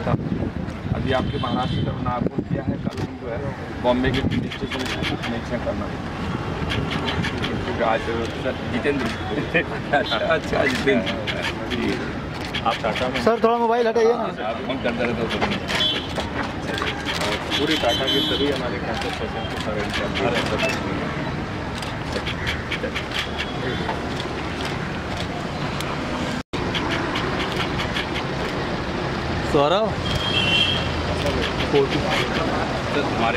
साहब, अभी आपके महाराष्ट्र का नागपुर किया है, कल हम जो है बॉम्बे के पुलिस स्टेशन में कुछ निरीक्षण करना है। आज सर जितेंद्र अच्छा जितेंद्र जी, आप टाटा में सर थोड़ा मोबाइल हटाइए ना, आप फोन करते रहते हो। पूरे टाटा के सभी हमारे कैंपस सौरभ हमारे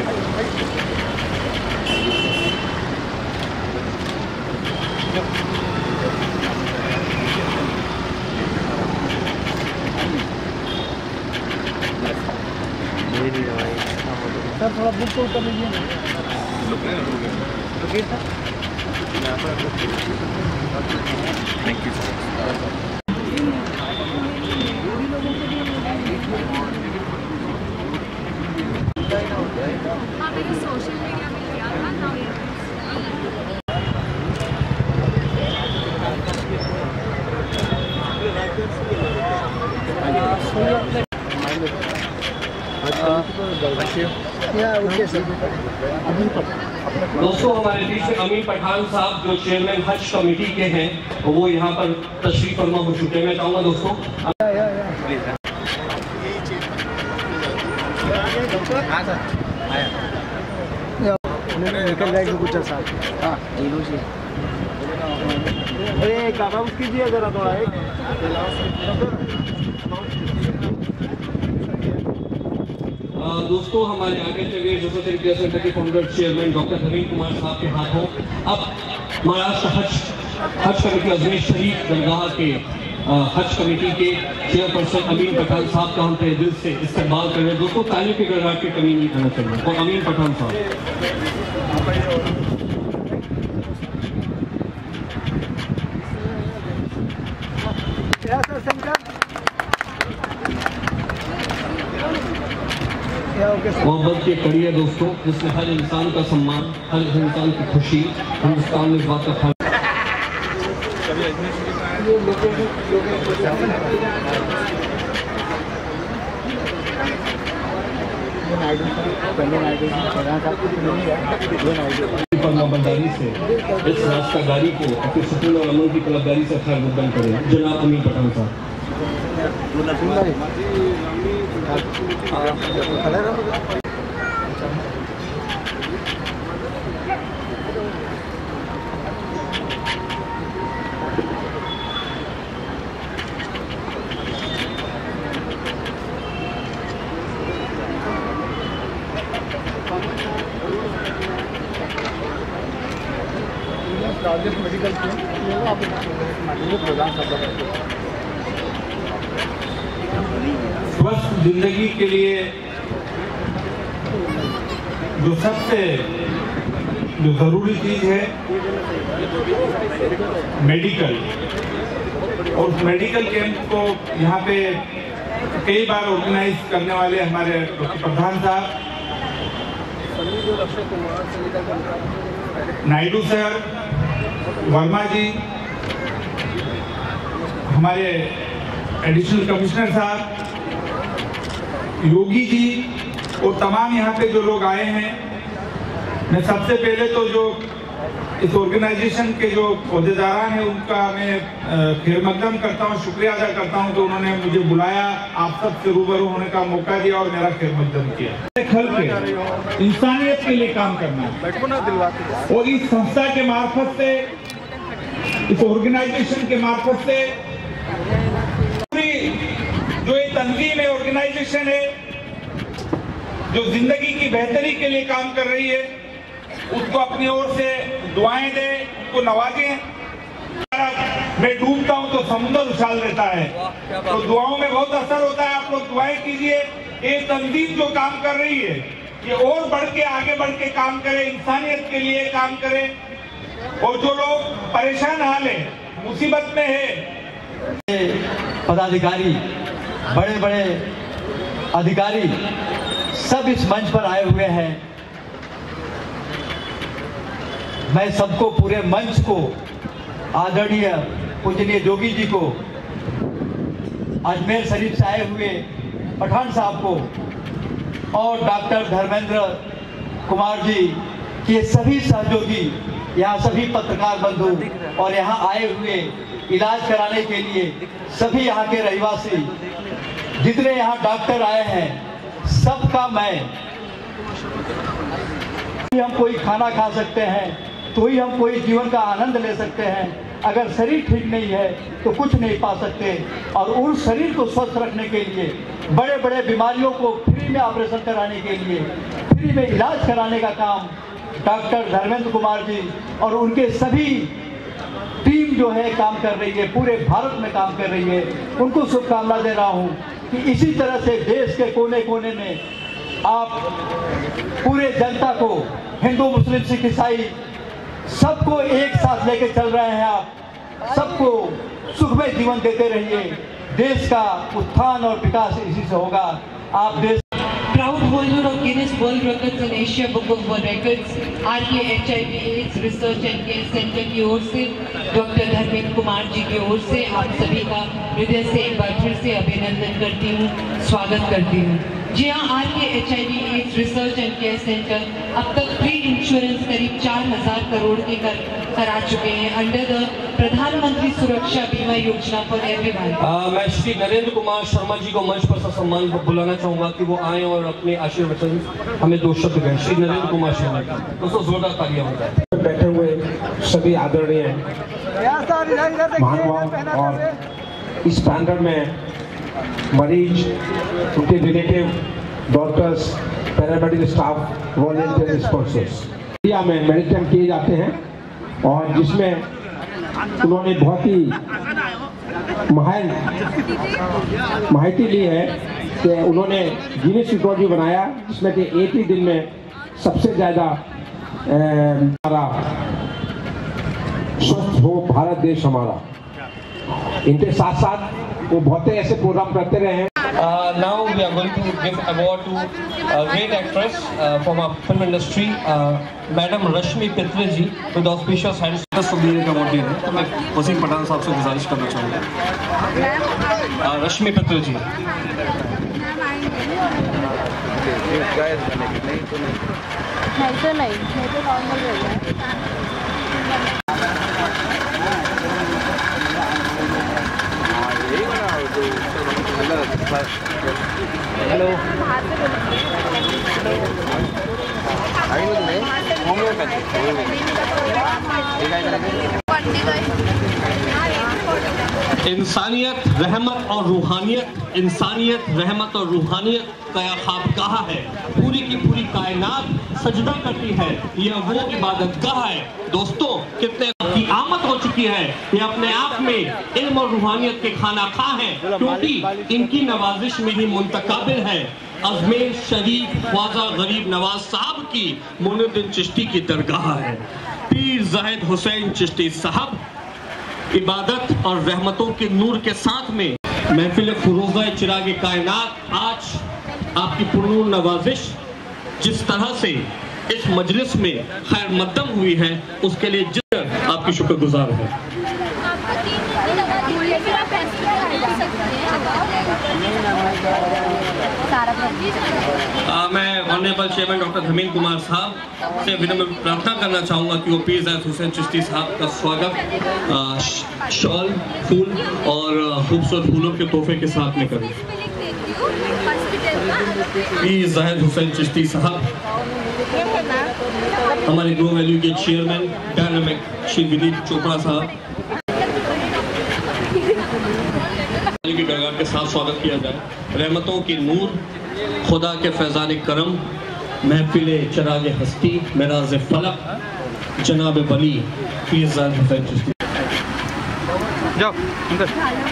सर थोड़ा बुक तो कर लीजिए ना। Thank you sir. Social media में किया था ना। दोस्तों, हमारे बीच में अमीन पठान साहब जो चेयरमैन हज कमेटी के हैं, वो यहाँ पर तशरीफ फरमा हो चुके हैं। मैं चाहूँगा दोस्तों निकल जाएगी कुछ साहब। हाँ अरे काका कीजिए जरा थोड़ा एक। दोस्तों, हमारे आगे चलिए जोसेफ इंडिया सेंटर के founder chairman doctor Naveen Kumar साहब के हाथों अब महाराष्ट्र हज कमेटी अजमेर शरीफ दरगाह के हज कमेटी के चेयरपर्सन अमीन पठान साहब का हम तहे दिल से इस्तेमाल कर रहे हैं। दोस्तों, तालियों की गड़गड़ाहट की कमी नहीं करना चाहिए। और अमीन पठान साहब मोहब्बत की कड़ी है दोस्तों, जिसमें हर इंसान का सम्मान, हर इंसान की खुशी हिंदुस्तान में इस बात का ख्याल। बंदारी से इस रास्तागारी को अपनी सुकून और अमन की तलबदारी से खैर मुकदम करें। जनाब अमीन पठान साहब। मेडिकल स्वस्थ जिंदगी के लिए जो सबसे जरूरी चीज है मेडिकल, और उस मेडिकल कैंप को यहाँ पे कई बार ऑर्गेनाइज करने वाले हमारे प्रधान साहब नायडू सर, वर्मा जी, हमारे एडिशनल कमिश्नर साहब, योगी जी और तमाम यहाँ पे जो लोग आए हैं, मैं सबसे पहले तो जो इस ऑर्गेनाइजेशन के जो अहदेदार हैं उनका मैं खैर मकदम करता हूँ, शुक्रिया अदा करता हूँ कि उन्होंने मुझे बुलाया, आप सबसे रूबरू होने का मौका दिया और मेरा खैर मकदम किया। खल के इंसानियत के लिए काम करना है और इस संस्था के मार्फत से, इस ऑर्गेनाइजेशन के मार्फत से जो ये तंजीम है, ऑर्गेनाइजेशन है, जो जिंदगी की बेहतरी के लिए काम कर रही है, उसको अपनी ओर से दुआएं दें, उसको नवाजें। मैं डूबता हूं तो समुद्र उछाल देता है, तो दुआओं में बहुत असर होता है। आप लोग दुआएं कीजिए। ये तंजीम जो काम कर रही है, ये और बढ़ के आगे बढ़ के काम करे, इंसानियत के लिए काम करे, और जो लोग परेशान हाल है, मुसीबत में है, पदाधिकारी, बड़े बड़े अधिकारी सब इस मंच पर आए हुए हैं। मैं सबको, पूरे मंच को, आदरणीय पूजनीय जोगी जी को, अजमेर शरीफ से आए हुए पठान साहब को और डॉक्टर धर्मेंद्र कुमार जी के सभी सहयोगी, यहाँ सभी पत्रकार बंधु और यहाँ आए हुए इलाज कराने के लिए सभी यहाँ के रहवासी, जितने यहाँ डॉक्टर आए हैं, सबका मैं, हम कोई खाना खा सकते हैं तो ही हम कोई जीवन का आनंद ले सकते हैं। अगर शरीर ठीक नहीं है तो कुछ नहीं पा सकते। और उस शरीर को स्वस्थ रखने के लिए, बड़े बड़े बीमारियों को फ्री में ऑपरेशन कराने के लिए, फ्री में इलाज कराने का काम डॉक्टर धर्मेंद्र कुमार जी और उनके सभी टीम जो है काम कर रही है, पूरे भारत में काम कर रही है। उनको शुभकामना दे रहा हूँ कि इसी तरह से देश के कोने कोने में आप पूरे जनता को, हिंदू मुस्लिम सिख ईसाई सबको एक साथ लेके चल रहे हैं। आप सबको सुखमय जीवन देते रहिए। देश का उत्थान और विकास इसी से होगा। आप देश Proud holder of Guinness World Records and Asia Book of World Records, RK HIV/AIDS Research and Care Center की ओर से, डॉक्टर धर्मेंद्र कुमार जी की ओर से आप सभी का हृदय से एक बार फिर से अभिनंदन करती हूँ, स्वागत करती हूँ। जी हाँ, RK HIV/AIDS Research and Care Center अब तक प्री इंश्योरेंस करीब 4000 करोड़ के करा चुके हैं अंडर द प्रधानमंत्री सुरक्षा बीमा योजना फॉर एवरीवन। मैं श्री नरेंद्र कुमार शर्मा जी को मंच पर सम्मान बुलाना चाहूंगा कि वो आए और अपने आशीर्वचन हमें 2 शब्द कहें। श्री नरेंद्र कुमार शर्मा जी, दोस्तों जोरदार तालियां हो जाए। बैठे हुए सभी आदरणीय महानुभाव और इस पैनल में मरीज, उनके relative, doctors, paramedical staff, volunteer sponsors India में मेडिकल किए जाते हैं और जिसमें उन्होंने बहुत ही महान माहिती ली है कि उन्होंने गिनीज रिकॉर्ड भी बनाया, जिसमें कि एक ही दिन में सबसे ज़्यादा हमारा स्वस्थ हो भारत देश हमारा। इनके साथ साथ वो बहुत ऐसे प्रोग्राम करते रहे हैं। Now we are going to give award to a great actress from our film industry, Madam Rashmi Patre ji, with auspicious hands को भी एक अवार्ड दिया है। तो मैं वसीम पठान साहब से गुजारिश करना चाहूँगा। रश्मि पत्र जी। नहीं तो नॉर्मल रहेगा। हेलो इंसानियत, रहमत और रूहानियत, इंसानियत, रहमत और रूहानियत का खाबगाह है। पूरी की पूरी कायनात सजदा करती है। यह वो इबादतगाह है। दोस्तों, कितने की आमद हो चुकी है। ये अपने आप में इल्म और रूहानियत के खाना खा हैं, क्योंकि इनकी नवाजिश में ही मुंतकाबिल है। अजमेर शरीफ ख्वाजा गरीब नवाज साहब की मोइनुद्दीन चिश्ती की दरगाह है। पीर जाहिद हुसैन चिश्ती साहब इबादत और रहमतों के नूर के साथ में महफिल फुरोज़ा चिराग कायनात आज आपकी पुरनूर नवाजिश जिस तरह से इस मजलिस में खैर मकदम हुई है, उसके लिए जिस आपकी शुक्रगुजार है। मैं honourable chairman doctor Dharmendra Kumar साहब से विनम्र प्रार्थना करना चाहूँगा कि वो पीर जाहिद हुसैन चिश्ती साहब का स्वागत शॉल, फूल और खूबसूरत फूलों के तोहफे के साथ में करें। पीर जाहिद हुसैन चिश्ती साहब हमारे ग्रो वैल्यू के चेयरमैन डायनामिक श्री विनीत चोपड़ा साहब की दरगाह के साथ स्वागत किया जाए। रहमतों की नूर, खुदा के फैज़ान करम, महफिले चिराग हस्ती, मेराज फलक, जनाब बली पीर जाहिद हुसैन चिश्ती। जाओ अंदर।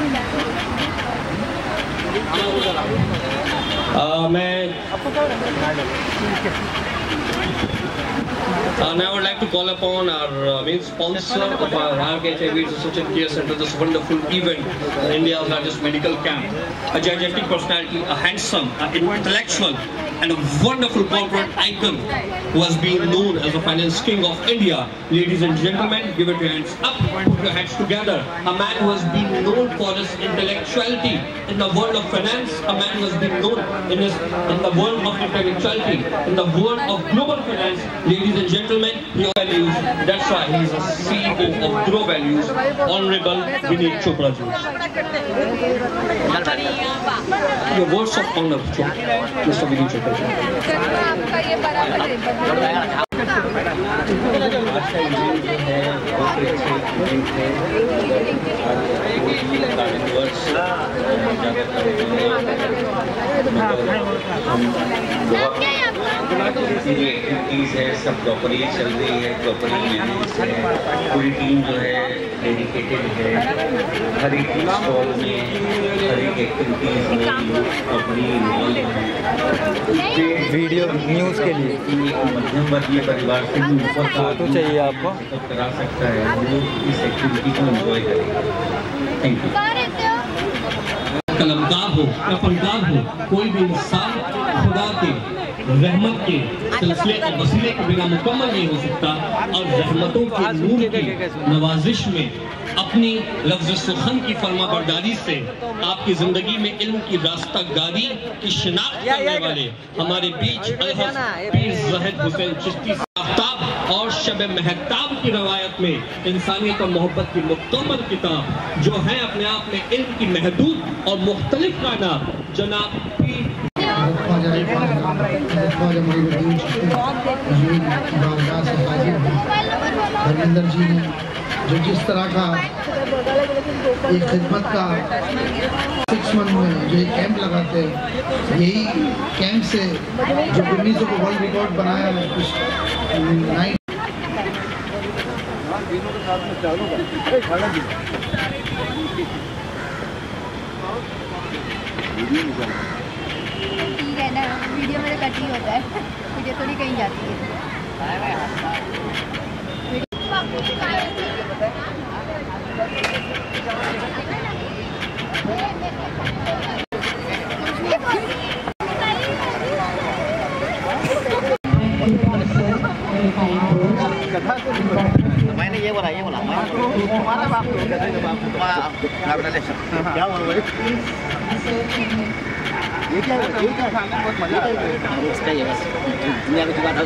Now I would like to call upon our main sponsor of our RK HIV Research and Care Center, this wonderful event, India's largest medical camp, a gigantic personality, a handsome, an intellectual, and a wonderful corporate icon who has been known as the finance king of India. Ladies and gentlemen, give it your hands up, put your hands together. A man who has been known for his intellectuality in the world of finance, a man who has been known in the world of intellectuality, in the world of global finance. Ladies and gentlemen, your values, that's why he is a CEO of Grow Values, Honorable Vineet Chopra ji. Your words of honor, Mr. Vineet Chopra ji. Activities है सब properly चल रही है, properly manage है, पूरी team जो है dedicated है, हर एक स्टॉल में हर एक एक्टिविटीज में लोग प्रॉपरली इन्वॉल्व हैं। वीडियो न्यूज़ के लिए मध्यम वर्गीय परिवार से भी ऊपर का तो चाहिए आपको करा सकता है, वो इस एक्टिविटी को एंजॉय करेगा। Thank you. कलमकार हो या फनकार हो, कोई भी इंसान खुदा के रहमत के सिलसिले और वसीले के बिना मुकम्मल नहीं हो सकता। और रहमतों के नूर की नवाजिश में अपनी लफ्ज़ सुखन की फरमाबरदारी से आपकी ज़िंदगी में इल्म की रास्तागारी की शिनाख्त करने वाले हमारे बीच अलहज़ पीर ज़ाहिद हुसैन चिश्ती आफ्ताब और शब महताब की रवायत में इंसानियत और मोहब्बत की मुकम्मल किताब जो है अपने आप में इल्म की महदूद और मुख्तलिफ कायनात जनाब पीर धर्मेंद्र जी ने जो जिस तरह का एक खिदमत का 6 मंथ में जो एक कैंप लगाते हैं, यही कैंप से जो गिनीज को वर्ल्ड रिकॉर्ड बनाया है ठीक है ना, वीडियो मेरे कट ही होता है, वीडियो थोड़ी कहीं जाती है। मैंने ये बोला तुम्हारा बाप क्या हुआ ये क्या बहुत मजा आता है इसका ये बस दुनिया की जुबान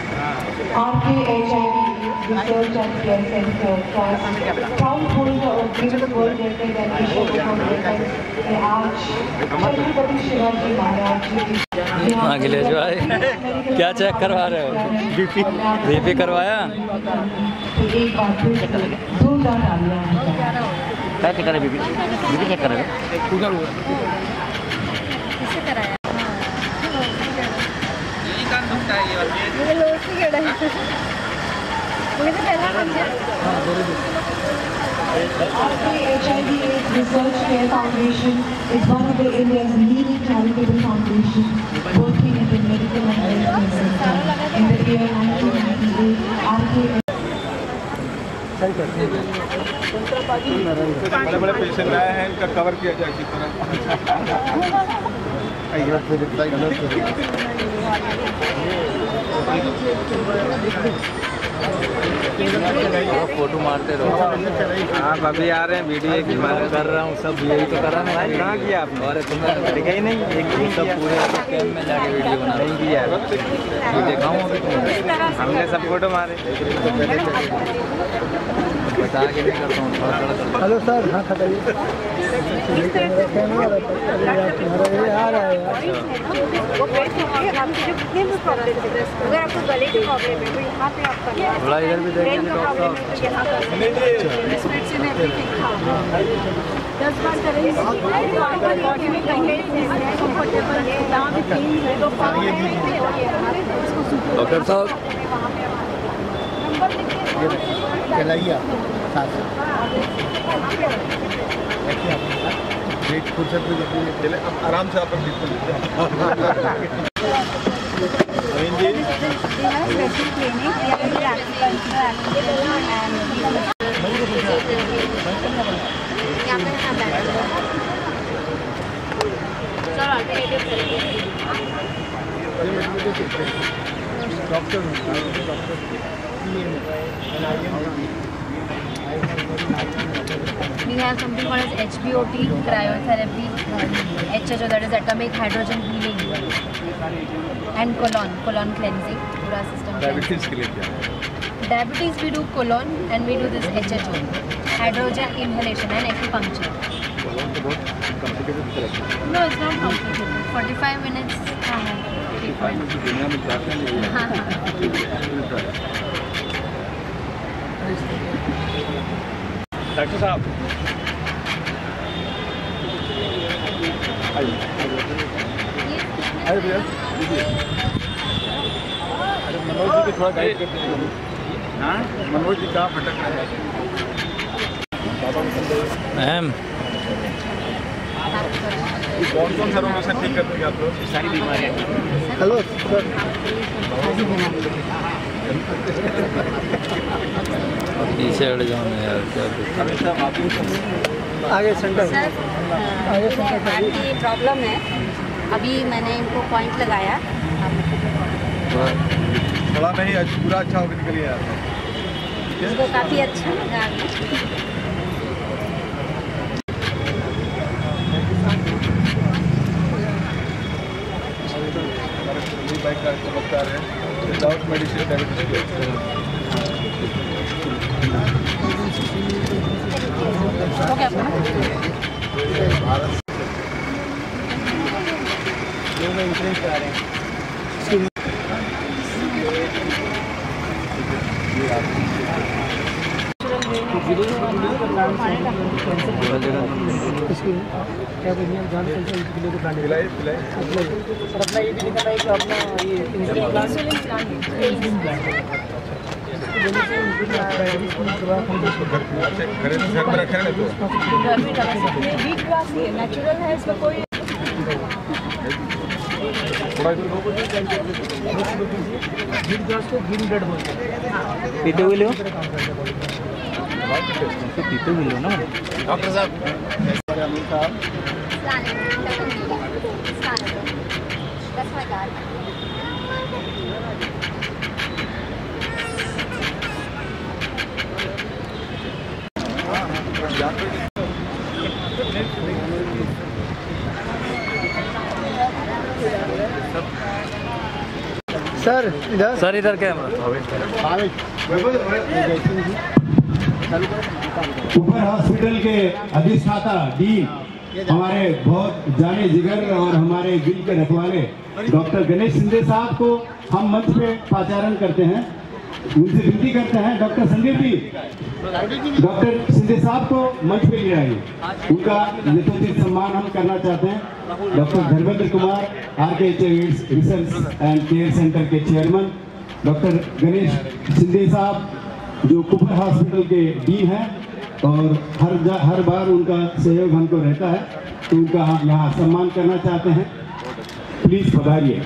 Research and Care Center proud holder of Guinness World Record and Asia Book of Records आज छत्रपति शिवाजी महाराज जी अखिलेश भाई क्या चेक करवा रहे हो? बीपी करवाया? एक बार फिर जोरदार तालियां क्या चेक करे? बीपी चेक करे? किससे कराया? ये लोग की गड़ा है। मुझे तो पहला HIV/AIDS Research Care Foundation is one of the India's leading charitable foundations working in the medical and healthcare sector. In the year 1998, बड़े-बड़े पेशेंट आए हैं, इनका कवर किया जाए किस तरह। फोटो मारते रहो आप। अभी आ रहे हैं वीडियो एक कर रहा हूँ, सब यही तो करा मैं। कहाँ किया आपने? और तुमने दिखा ही नहीं, एक दिन सब पूरे कैंप में जाके वीडियो बना नहीं किया। दिखाऊँ अभी तुम्हें, हमने सब फोटो मारे। बता के नहीं करता हूँ थोड़ा। हेलो सर, हाँ खटाइए आ रहा है। अगर आपको गले की प्रॉब्लम है तो यहाँ पे आप थोड़ा इधर भी देखिए डॉक्टर। 10 बार करेंगे बॉडी में कहीं कंफर्टेबल है, जहाँ भी पेन है तो डॉक्टर साहब चलाइए फुर्सत में चले, अब आराम से आप we have something called as HBOT, cryotherapy, HHO, that is atomic hydrogen healing, and colon cleansing, पूरा system. डायबिटीज के लिए क्या? Diabetes we do colon and we do this HHO, hydrogen inhalation and acupuncture. colon तो बहुत complicated तरह से. No, it's not complicated. 45 minutes. दुनिया में क्या क्या नहीं है. डॉक्टर साहब अरे भैया अरे मनोज जी को थोड़ा गाइड करते हैं. हाँ मनोज जी कहाँ भटक रहे हैं? मैम कौन कौन सा रोग से ठीक करते हैं आप लोग? सारी बीमारियाँ. हेलो पीछे हट जाओ ना यार, क्या आगे सेंटर आगे हार्ट की प्रॉब्लम है. अभी मैंने इनको पॉइंट लगाया. थोड़ा नहीं पूरा अच्छा होकर निकल गया. इसको काफ़ी अच्छा लगा. बाइक का चमत्कार है. विदाउट मेडिसिन डायबिटीज क्या बढ़िया जान पिलाई और अपना ये भी लिखा था कि अपना ये इंसुलिन प्लान घर में रखे हैं तो वीट ग्रास नेचुरल है. इसमें कोई वीट ग्रास को ग्रीन ब्रेड बोलते हैं. पीते हुए लो, पीते हुए लो ना डॉक्टर साहब. सर इधर कैमरा. कुपर हॉस्पिटल के अधिष्ठाता डीन, हमारे बहुत जाने जिगर और हमारे दिल के रखवाले डॉक्टर गणेश शिंदे साहब को हम मंच पे पाचारण करते हैं. उनसे विनती करते हैं डॉक्टर संदीप जी, डॉक्टर शिंदे साहब को मंच पे ले आइए. उनका यथोचित सम्मान हम करना चाहते हैं. Doctor Dharmendra Kumar RKHIVs research and care centre के चेयरमैन, डॉक्टर गणेश शिंदे साहब जो कुपर हॉस्पिटल के डीन हैं और हर बार उनका सहयोग हमको रहता है, तो उनका यहाँ सम्मान करना चाहते हैं. प्लीज पधारिए.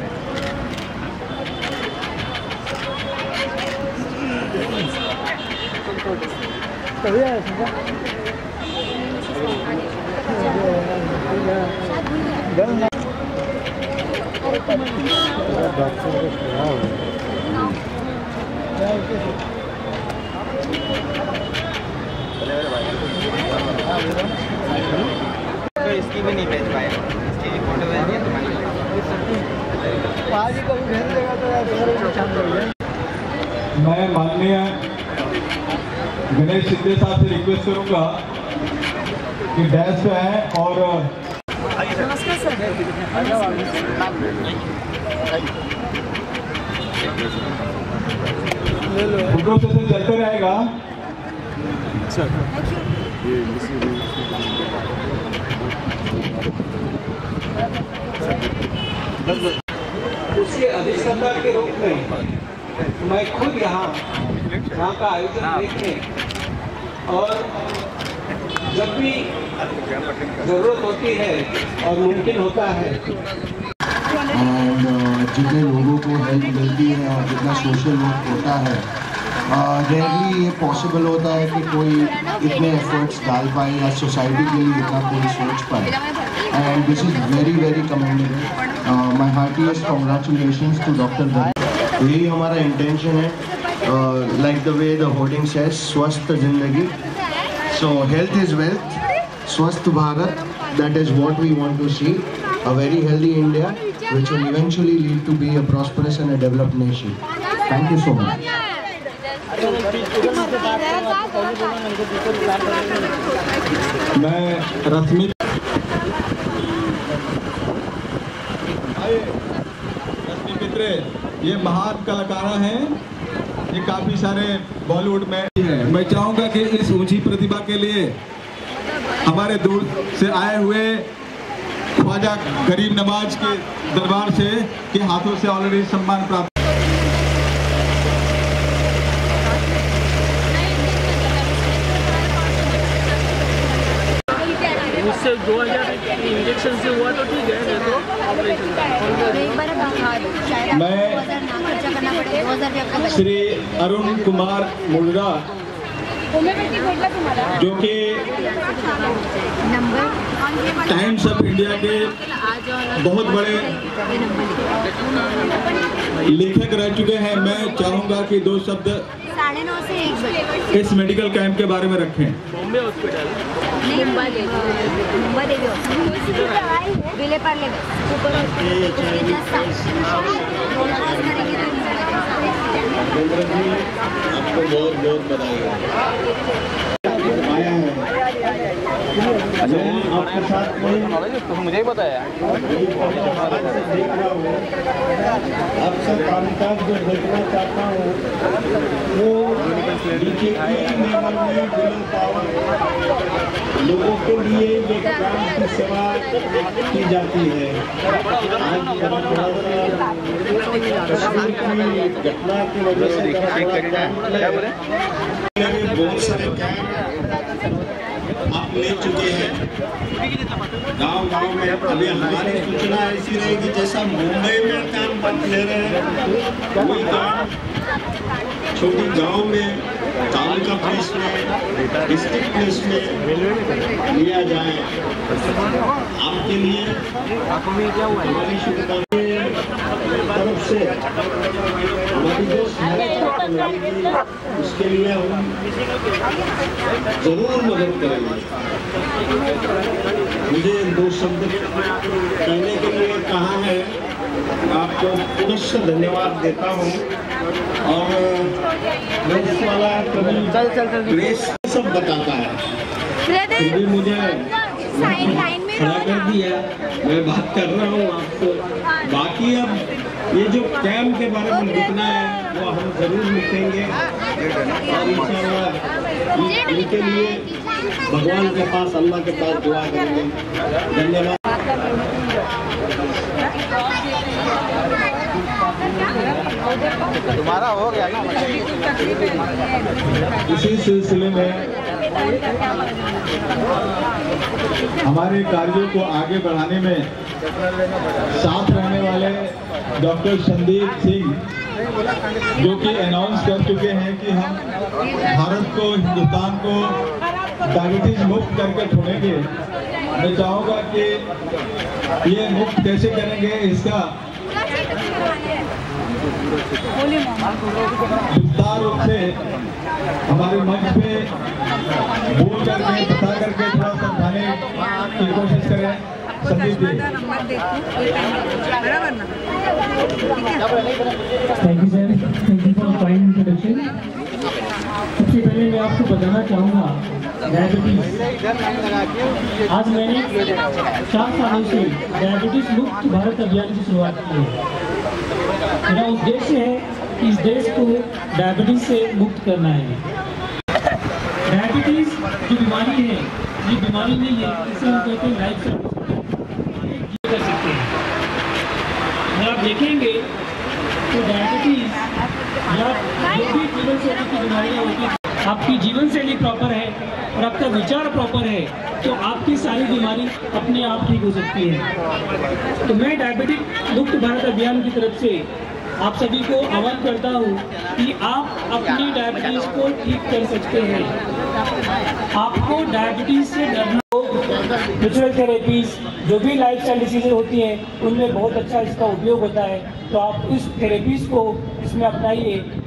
तो इसकी भी नहीं भेज पाए. इसकी फोटो भेज दिया तुम्हारी. मैं माननीय गणेश शिंदे साहब से रिक्वेस्ट करूंगा कि डैश पे आए और नमस्कार सर. फोटो सेशन चलते रहेगा. उसके अधिष्ठाता के रूप में मैं खुद यहाँ का आयोजन देखने और जब भी जरूरत होती है और मुमकिन होता है और जितने लोगों को हेल्प मिलती है और जितना सोशल वर्क होता है, रेयरली ये पॉसिबल होता है कि कोई इतने एफर्ट्स डाल पाए या सोसाइटी के लिए इतना कोई सोच पाए. And this is very very commendable. My heartiest congratulations to doctor Dharmendra. यही हमारा इंटेंशन है, like the way the hoarding says, स्वस्थ जिंदगी So health is wealth. Swasth Bharat, that is what we want to see. A very healthy India, which will eventually lead to be a prosperous and a developed nation. Thank you so much. मैं रश्मि मित्र, ये महान कलाकार हैं, ये काफी सारे बॉलीवुड में है। मैं चाहूंगा कि इस ऊंची प्रतिभा के लिए हमारे दूर से आए हुए ख्वाजा गरीब नवाज के दरबार से के हाथों से ऑलरेडी सम्मान प्राप्त। उससे 2000 इंजेक्शन से हुआ तो ठीक है, नहीं तो ऑपरेशन मैं श्री अरुण कुमार मुर्गा, जो कि टाइम्स ऑफ इंडिया के बहुत बड़े लेखक रह चुके हैं, मैं चाहूंगा कि 2 शब्द 9:30 से 1 बजे इस मेडिकल कैंप के बारे में रखें। बॉम्बे हॉस्पिटल विले पर ले आपको बहुत बहुत बधाई। आपके साथ मुझे ही बताया आप सब कामकाज जो देखना चाहता हूँ वो बीजेपी में पावर लोगों के लिए ये काम की सेवा की जाती है। आज घटना की वजह से बहुत सारे आप ले चुके हैं गांव-गांव में। अभी हमारी सूचना ऐसी रहेगी जैसा मुंबई में काम बंद ले रहे हैं, वही काम छोटी गांव में, तालुका पुलिस में, डिस्ट्रिक्ट पुलिस में लिया जाए। आपके लिए हमारी शुभकामनाएं तरफ से हमारी जो उसके लिए हम जरूर मदद करेंगे। मुझे 2 शब्द कहने के लिए कहा है, आपको पुनः धन्यवाद देता हूँ। और प्रेस वाला कभी प्रेस सब बताता है, फिर भी मुझे खड़ा कर दिया, मैं बात कर रहा हूँ आपको। बाकी अब ये जो कैंप के बारे में लिखना है वो हम जरूर लिखेंगे और इंशाअल्लाह इनके लिए भगवान के पास, अल्लाह के पास दुआ करेंगे। धन्यवाद। तुम्हारा हो गया ना। इसी सिलसिले में हमारे कार्यों को आगे बढ़ाने में साथ रहने वाले डॉक्टर संदीप सिंह, जो कि अनाउंस कर चुके हैं कि हम भारत को, हिंदुस्तान को डायबिटीज मुक्त करके छोड़ेंगे। मैं चाहूँगा कि ये मुक्त कैसे करेंगे, इसका विस्तार रूप से हमारे मंच पे बोल करके, बता करके थोड़ा समझाने की कोशिश करें। Sandeep ji. Thank you sir, thank you for fine introduction. सबसे पहले मैं आपको बताना चाहूँगा डायबिटीज। आज मैंने 4 सालों से डायबिटीज मुक्त भारत अभियान की शुरुआत की है। मेरा उद्देश्य है कि इस देश को डायबिटीज से मुक्त करना है। डायबिटीज जो बीमारी है, ये बीमारी नहीं है, इसे हम कहते हैं लाइफ स्टाइल कर सकते हैं। अगर आप देखेंगे तो डायबिटीज या जो भी जीवन शैली की बीमारियाँ होती हैं, आपकी जीवन शैली प्रॉपर है और आपका विचार प्रॉपर है तो आपकी सारी बीमारी अपने आप ठीक हो सकती है। तो मैं डायबिटिक मुक्त भारत अभियान की तरफ से आप सभी को आह्वान करता हूँ कि आप अपनी डायबिटीज को ठीक कर सकते हैं। आपको डायबिटीज से डरना हो, नेचुरल थेरेपीज जो भी लाइफस्टाइल डिसीजेज होती हैं उनमें बहुत अच्छा इसका उपयोग होता है। तो आप इस थेरेपीज को इसमें अपनाइए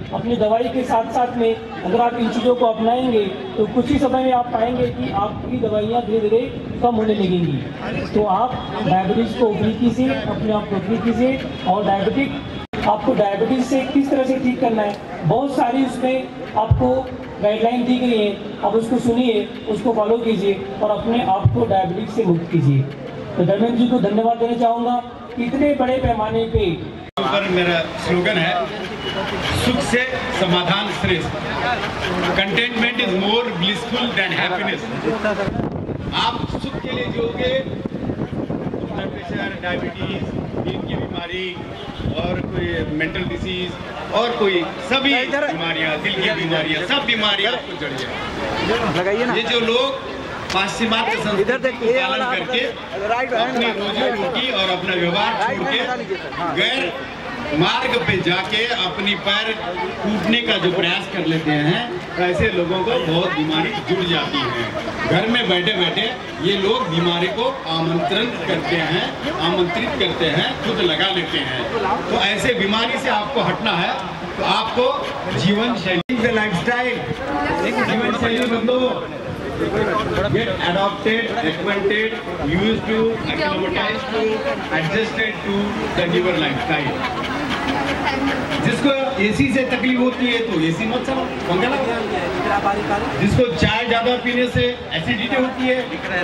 अपनी दवाई के साथ साथ में अगर आप इन चीज़ों को अपनाएंगे तो कुछ ही समय में आप पाएंगे कि आपकी दवाइयाँ धीरे धीरे कम होने लगेंगी। तो आप डायबिटीज़ को फ्री कीजिए, अपने आप को फ्री कीजिए। और आपको डायबिटीज़ से किस तरह से ठीक करना है, बहुत सारी उसमें आपको गाइडलाइन दी गई है। आप उसको सुनिए, उसको फॉलो कीजिए और अपने आप को डायबिटीज से मुक्त कीजिए। तो धर्मेंद्र जी को धन्यवाद देना चाहूँगा कि इतने बड़े पैमाने पे ऊपर मेरा स्लोगन है, सुख से समाधान श्रेष्ठ। Containment is more blissful than happiness. आप सुख के लिए जियोगे, ब्लड प्रेशर, डायबिटीज, दिल की बीमारी और कोई मेंटल डिसीज और कोई सभी बीमारियां, दिल की बीमारियां, सब बीमारियां आपको जड़ जाएंगी। ये जो लोग पाश्चिमात्य संस्कृति को पालन करके अपनी रोजी रोटी और अपना व्यवहार छोड़ के गैर मार्ग पे जाके अपनी पैर टूटने का जो प्रयास कर लेते हैं, ऐसे लोगों को बहुत बीमारी जुड़ जाती है। घर में बैठे बैठे ये लोग बीमारी को आमंत्रित करते हैं, खुद लगा लेते हैं। तो ऐसे बीमारी से आपको हटना है तो आपको जीवन शैली, लाइफस्टाइल, जीवन शैली बदलो। Get adopted, acquainted, used to, acclimatized to, adjusted to the newer lifestyle. जिसको एसी से तकलीफ होती है तो एसी मत चलाओ, पंखा लगाओ। जिसको चाय ज्यादा पीने से एसिडिटी होती है,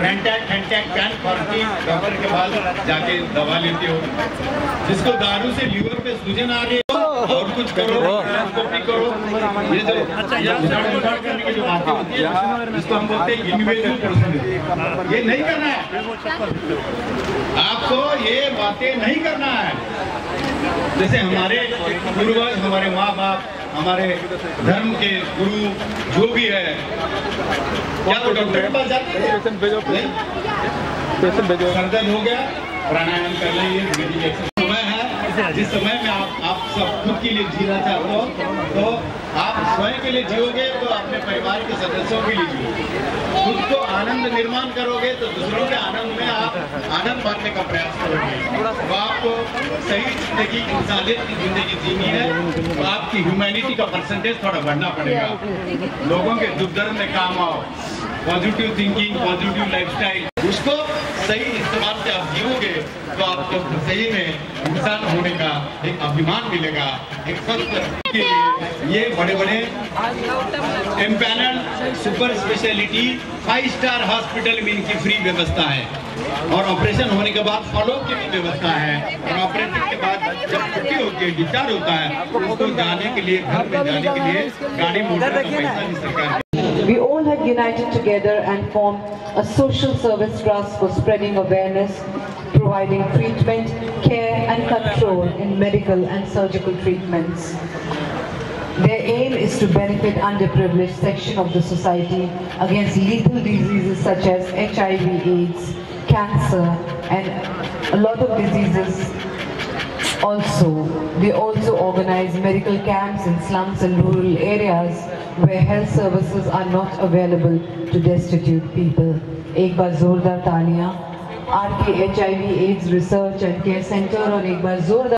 डॉक्टर के पास जाके दवा लेते हो। जिसको दारू से लीवर पे सूजन आ रही है और कुछ करो, कॉपी करो, ये जो उधार करने की जो बातें होती है, जिसको हम बोलते हैं इंडिविजुअल पर्सन, ये नहीं करना है। आपको ये बातें नहीं करना है। जैसे हमारे पूर्वज, हमारे माँ बाप, हमारे धर्म के गुरु जो भी है, क्या तो डॉक्टर के पास जाते हैं? सर दर्द हो गया, प्राणायाम कर लेंगे। समय है जिस समय में आप सब खुद के लिए जीना चाहते हो, तो आप स्वयं के लिए जियोगे तो अपने परिवार के सदस्यों के लिए जियोगे। खुद को आनंद निर्माण करोगे तो दूसरों के आनंद में आप आनंद बांटने का प्रयास करोगे। तो आपको सही जिंदगी, इंसानियत की जिंदगी जीनी है तो आपकी ह्यूमैनिटी का परसेंटेज थोड़ा बढ़ना पड़ेगा। लोगों के दुख दर्द में काम आओ, पॉजिटिव थिंकिंग, पॉजिटिव लाइफस्टाइल, उसको सही इस्तेमाल से आप जियोगे तो आपको सही में इंसान होने का एक अभिमान मिलेगा। एक स्वस्थ के लिए ये बड़े बड़े empanel super speciality 5 star hospital में इनकी फ्री व्यवस्था है और ऑपरेशन होने के बाद फॉलोअप की भी व्यवस्था है। और ऑपरेशन के बाद जब छुट्टी होती है, डिस्चार्ज होता है, उसको जाने के लिए, घर में जाने के लिए गाड़ी मोटर का पैसा भी सरकार। We all have united together and formed a social service trust for spreading awareness, providing treatment, care and control in medical and surgical treatments. Their aim is to benefit underprivileged section of the society against lethal diseases such as HIV, AIDS, cancer and a lot of diseases. They also organize medical camps in slums and rural areas where health services are not available to destitute people. एक बार जोरदार तालियां RK HIV AIDS Research and Care Center और एक बार जोरदार